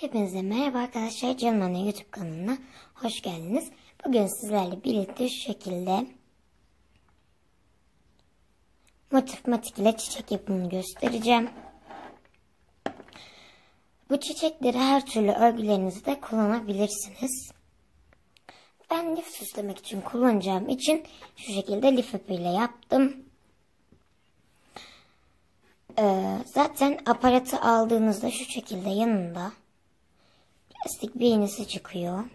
Hepinize merhaba arkadaşlar. Canım Anne YouTube kanalına hoş geldiniz. Bugün sizlerle birlikte şu şekilde motif ile çiçek yapımını göstereceğim. Bu çiçekleri her türlü örgülerinizde kullanabilirsiniz. Ben lif süslemek için kullanacağım için şu şekilde lif ipiyle yaptım. Zaten aparatı aldığınızda şu şekilde yanında plastik bir iğnesi çıkıyor.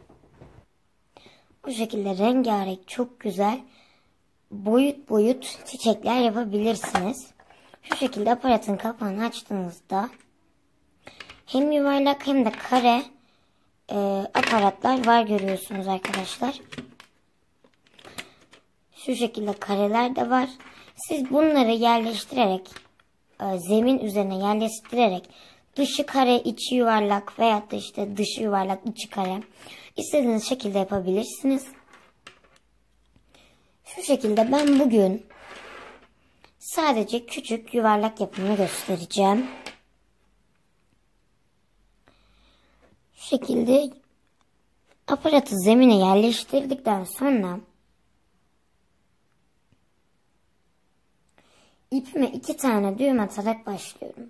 Bu şekilde rengarenk çok güzel boyut boyut çiçekler yapabilirsiniz. Şu şekilde aparatın kapağını açtığınızda hem yuvarlak hem de kare aparatlar var, görüyorsunuz arkadaşlar. Şu şekilde kareler de var. Siz bunları yerleştirerek zemin üzerine yerleştirerek dışı kare içi yuvarlak veya da işte dışı yuvarlak içi kare istediğiniz şekilde yapabilirsiniz. Şu şekilde ben bugün sadece küçük yuvarlak yapımını göstereceğim. Şu şekilde aparatı zemine yerleştirdikten sonra ipime 2 tane düğüm atarak başlıyorum.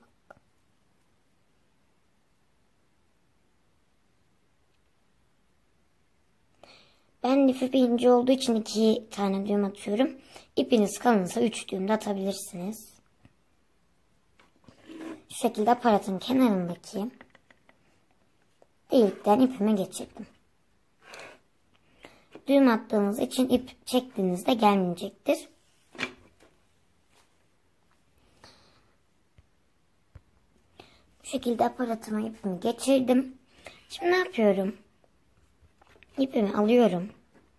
Ben lif ipi ince olduğu için 2 tane düğüm atıyorum. İpiniz kalınsa 3 düğüm de atabilirsiniz. Şu şekilde aparatın kenarındaki delikten ipime geçirdim. Düğüm attığınız için ip çektiğinizde gelmeyecektir. Bu şekilde aparatıma ipimi geçirdim. Şimdi ne yapıyorum? İpimi alıyorum.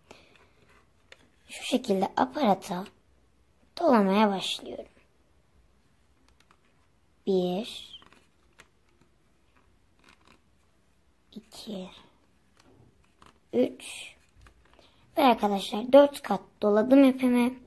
Şu şekilde aparata dolamaya başlıyorum. 1 2 3 ve arkadaşlar 4 kat doladım ipimi.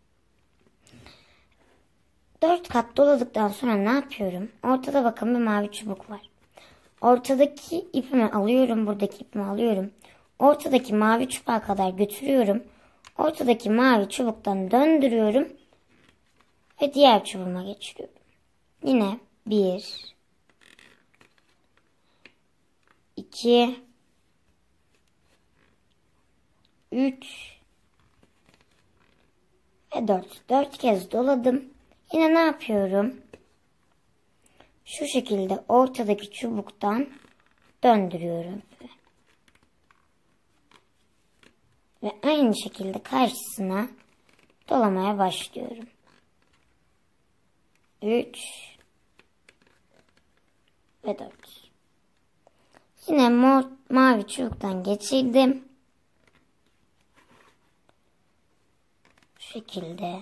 4 kat doladıktan sonra ne yapıyorum? Ortada bakın bir mavi çubuk var. Ortadaki ipimi alıyorum. Buradaki ipimi alıyorum. Ortadaki mavi çubuğa kadar götürüyorum. Ortadaki mavi çubuktan döndürüyorum. Ve diğer çubuğuma geçiriyorum. Yine 1 2 3 ve 4. 4 kez doladım. Yine ne yapıyorum? Şu şekilde ortadaki çubuktan döndürüyorum. Ve aynı şekilde karşısına dolamaya başlıyorum. 3 ve 4. Yine mavi çubuktan geçirdim. Bu şekilde.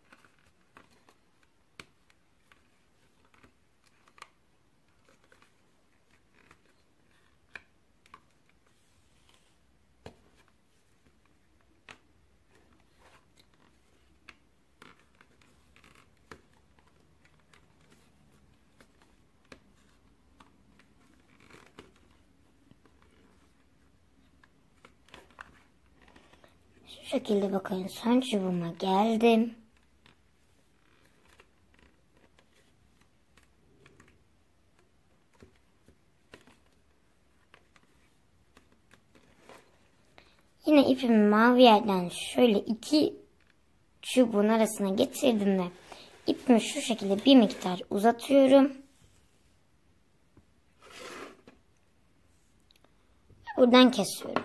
Şu şekilde bakın son çubuğuma geldim. Yine ipimi mavi yerden şöyle 2 çubuğun arasına getirdim ve ipimi şu şekilde bir miktar uzatıyorum. Buradan kesiyorum.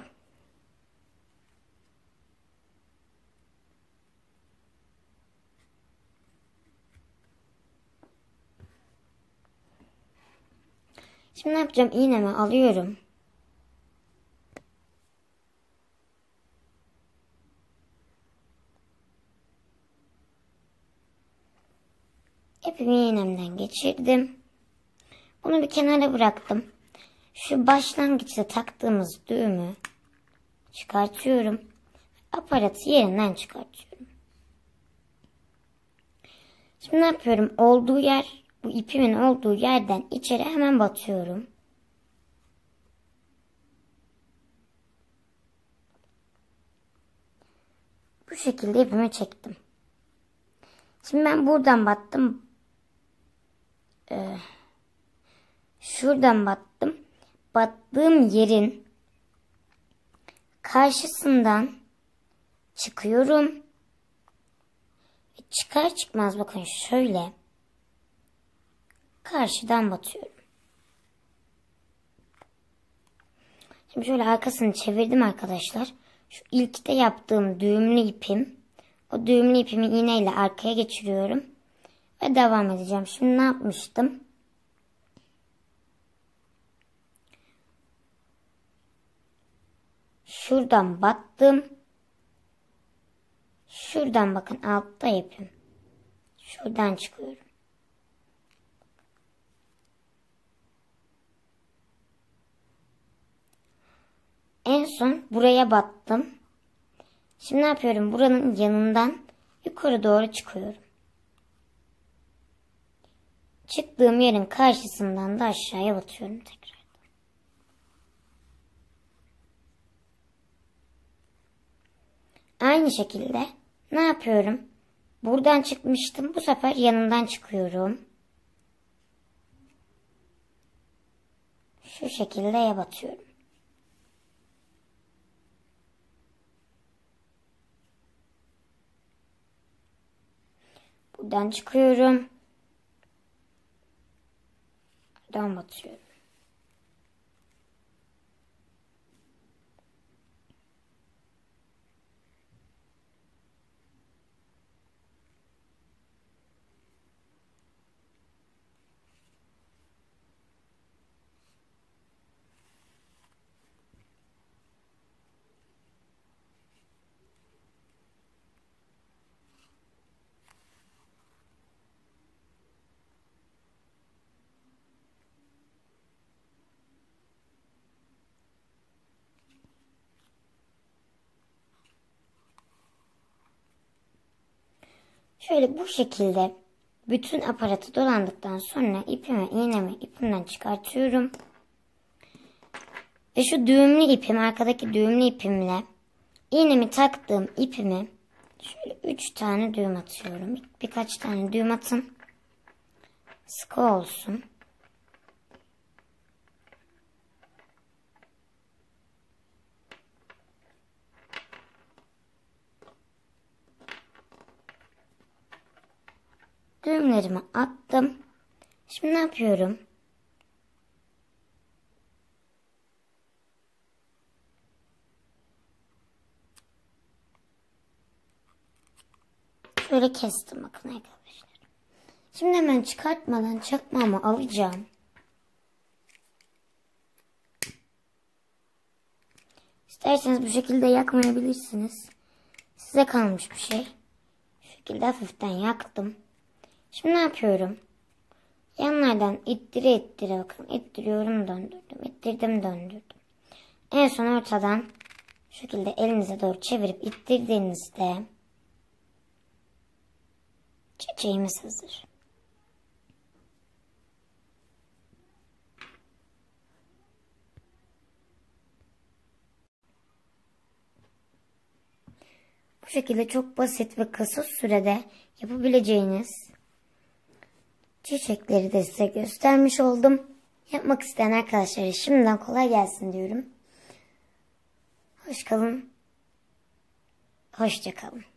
Şimdi ne yapacağım? İğnemi alıyorum. İpimi iğnemden geçirdim. Bunu bir kenara bıraktım. Şu başlangıçta taktığımız düğümü çıkartıyorum. Aparatı yerinden çıkartıyorum. Şimdi ne yapıyorum? Bu ipimin olduğu yerden içeri hemen batıyorum. Bu şekilde ipimi çektim. Şimdi ben buradan battım. Şuradan battım. Battığım yerin karşısından çıkıyorum. Çıkar çıkmaz bakın şöyle karşıdan batıyorum. Şimdi şöyle arkasını çevirdim arkadaşlar. Şu ilkte yaptığım düğümlü ipim. O düğümlü ipimi iğneyle arkaya geçiriyorum. Ve devam edeceğim. Şimdi ne yapmıştım? Şuradan battım. Şuradan bakın altta ipim. Şuradan çıkıyorum. En son buraya battım. Şimdi ne yapıyorum? Buranın yanından yukarı doğru çıkıyorum. Çıktığım yerin karşısından da aşağıya batıyorum tekrar. Aynı şekilde ne yapıyorum? Buradan çıkmıştım. Bu sefer yanından çıkıyorum. Şu şekilde batıyorum. Buradan çıkıyorum. Buradan batıyorum. Şöyle bu şekilde bütün aparatı dolandıktan sonra ipimi, iğnemi ipimden çıkartıyorum. Ve şu düğümlü ipim, arkadaki düğümlü ipimle iğnemi taktığım ipimi şöyle 3 tane düğüm atıyorum. Birkaç tane düğüm atın. Sıkı olsun. Düğümlerimi attım. Şimdi ne yapıyorum? Şöyle kestim bakın arkadaşlar. Şimdi hemen çıkartmadan çakmağımı alacağım. İsterseniz bu şekilde yakmayabilirsiniz. Size kalmış bir şey. Şu şekilde hafiften yaktım. Şimdi ne yapıyorum? Yanlardan ittire ittire bakın. İttiriyorum, döndürdüm. İttirdim, döndürdüm. En son ortadan şu şekilde elinize doğru çevirip ittirdiğinizde çiçeğimiz hazır. Bu şekilde çok basit ve kısa sürede yapabileceğiniz çiçekleri de size göstermiş oldum. Yapmak isteyen arkadaşlara şimdiden kolay gelsin diyorum. Hoş kalın. Hoşça kalın.